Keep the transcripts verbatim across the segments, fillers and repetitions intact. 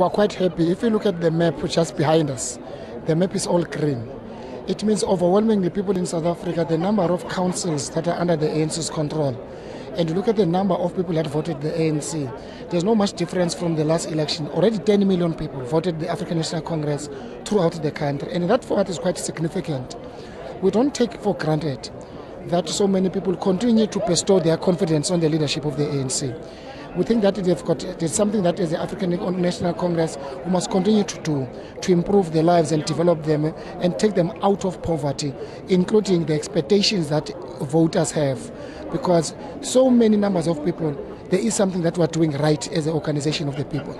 we're quite happy. If you look at the map just behind us, the map is all green. It means overwhelmingly people in South Africa, the number of councils that are under the A N C's control, and you look at the number of people that voted the A N C, there's not much difference from the last election. Already ten million people voted the African National Congress throughout the country, and that for us is quite significant. We don't take for granted that so many people continue to bestow their confidence on the leadership of the A N C. We think that they've got, there's something that as the African National Congress we must continue to do to improve their lives and develop them and take them out of poverty, including the expectations that voters have. Because so many numbers of people, there is something that we're doing right as an organization of the people.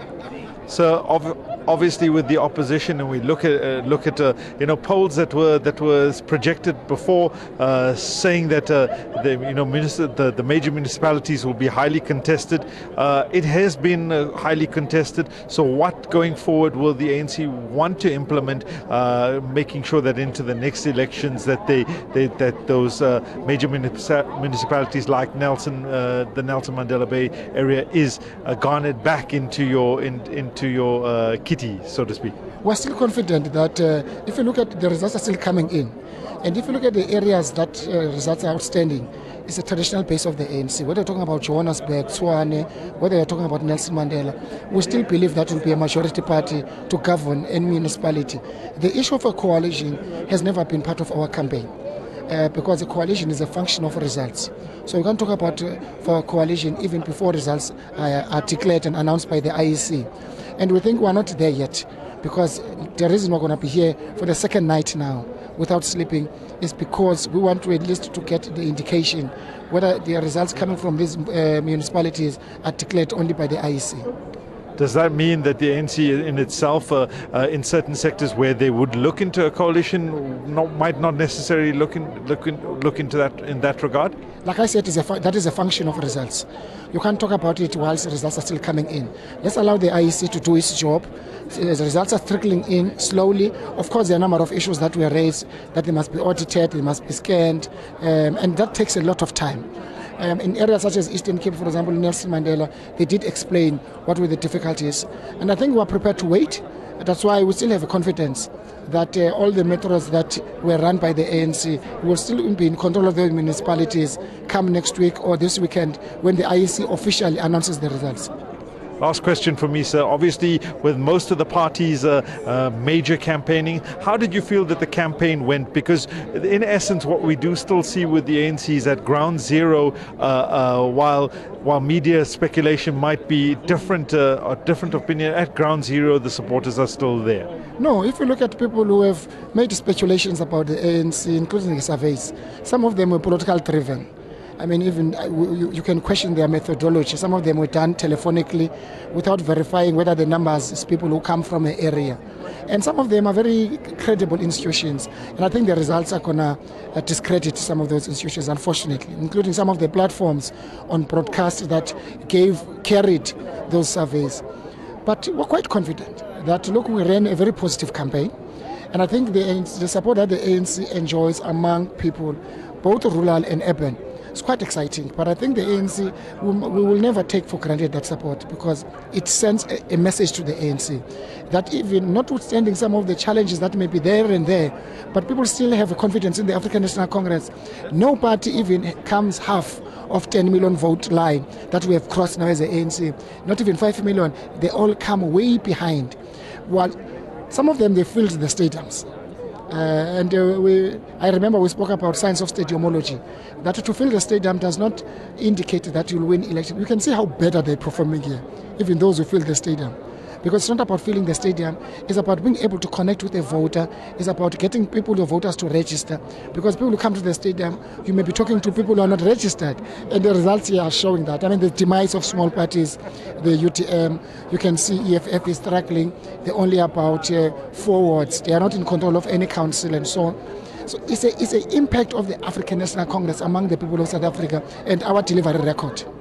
So obviously, with the opposition, and we look at uh, look at uh, you know polls that were that was projected before, uh, saying that uh, the you know minister, the the major municipalities will be highly contested. Uh, it has been uh, highly contested. So what going forward will the A N C want to implement, uh, making sure that into the next elections that they, they that those uh, major municipalities like Nelson, uh, the Nelson Mandela Bay area, is uh, garnered back into your in, into to your uh, kitty, so to speak? We're still confident that uh, if you look at the results are still coming in, and if you look at the areas that uh, results are outstanding, it's a traditional base of the A N C. Whether you're talking about Johannesburg, Tshwane, whether you're talking about Nelson Mandela, we still believe that will be a majority party to govern any municipality. The issue of a coalition has never been part of our campaign. Uh, because a coalition is a function of results. So we can talk about uh, for a coalition even before results uh, are declared and announced by the I E C. And we think we're not there yet, because the reason we're going to be here for the second night now without sleeping is because we want to at least to get the indication whether the results coming from these uh, municipalities are declared only by the I E C. Does that mean that the A N C in itself, uh, uh, in certain sectors where they would look into a coalition, not, might not necessarily look, in, look, in, look into that in that regard? Like I said, is a that is a function of results. You can't talk about it whilst results are still coming in. Let's allow the I E C to do its job. As the results are trickling in slowly, of course there are a number of issues that were raised, that they must be audited, they must be scanned, um, and that takes a lot of time. Um, in areas such as Eastern Cape, for example, Nelson Mandela, they did explain what were the difficulties. And I think we're prepared to wait. That's why we still have a confidence that uh, all the metros that were run by the A N C will still be in control of the municipalities come next week or this weekend when the I E C officially announces the results. Last question for me, sir. Obviously, with most of the parties' uh, uh, major campaigning, how did you feel that the campaign went? Because in essence, what we do still see with the A N C is at ground zero, uh, uh, while while media speculation might be different, uh, or different opinion, at ground zero, the supporters are still there. No, if you look at people who have made speculations about the A N C, including the surveys, some of them were political driven. I mean, even you, you can question their methodology. Some of them were done telephonically without verifying whether the numbers is people who come from an area. And some of them are very credible institutions. And I think the results are going to uh, discredit some of those institutions, unfortunately, including some of the platforms on broadcast that gave, carried those surveys. But we're quite confident that, look, we ran a very positive campaign. And I think the, the support that the A N C enjoys among people, both rural and urban, it's quite exciting. But I think the A N C, we, we will never take for granted that support, because it sends a, a message to the A N C that even notwithstanding some of the challenges that may be there and there, but people still have a confidence in the African National Congress. No party even comes half of ten million vote line that we have crossed now as the A N C. Not even five million. They all come way behind. While some of them, they filled the stadiums. Uh, and uh, we, I remember we spoke about science of stadiumology, that to fill the stadium does not indicate that you'll win election. You can see how better they're performing here, even those who fill the stadium. Because it's not about filling the stadium, it's about being able to connect with a voter, it's about getting people, the voters, to register. Because people who come to the stadium, you may be talking to people who are not registered, and the results here are showing that. I mean, the demise of small parties, the U T M, you can see E F F is struggling, they're only about uh, four wards, they are not in control of any council and so on. So it's a, it's an impact of the African National Congress among the people of South Africa and our delivery record.